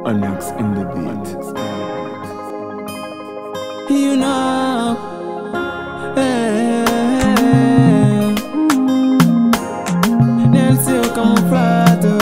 Onyx in the beat. You know, nel seu camuflado.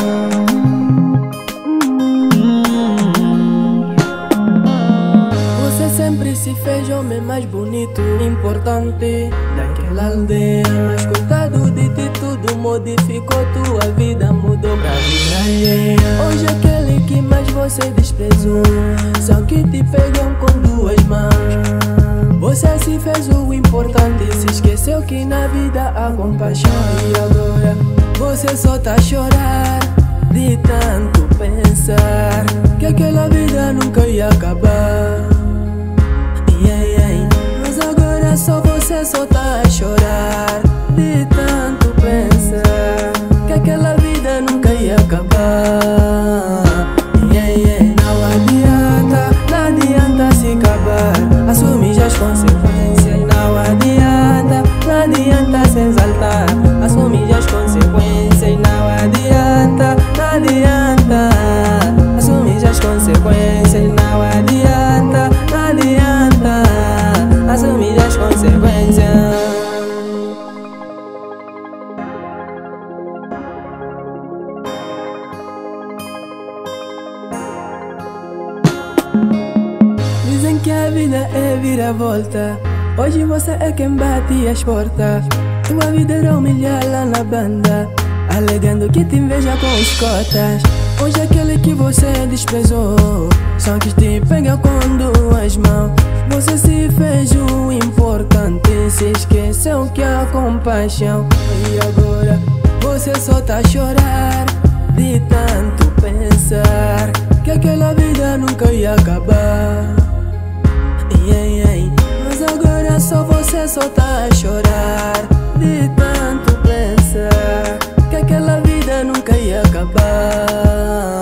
Você sempre se fez homem mais bonito, importante daquela aldeia. Mas coitado de ti, tudo modificou, tua vida mudou pra vida alheia. Hoje aquele que mais você desprezou são que te pegam com duas mãos. Você se fez o importante, se esqueceu que na vida há compaixão. E agora você só tá a chorar de tanto pensar que aquela vida nunca ia acabar. Mas agora só você só tá a chorar de tanto pensar que aquela vida nunca ia acabar. Não adianta se acabar, assume já as consequências. Não adianta se exaltar, assume já as consequências. Não adianta, assume já as consequências. Não adianta, assume já as consequências. Dizem que a vida é vira-volta, hoje você é quem bate as portas. Tua vida era humilhar lá na banda, alegando que te inveja com os cotas. Hoje aquele que você desprezou são que te pegam com duas mãos. Você se fez o importante, se esqueceu que há compaixão. E agora você só tá a chorar de tanto pensar que aquela vida nunca ia acabar. Mas agora só você só tá a chorar de tanto pensar que aquela vida nunca ia acabar.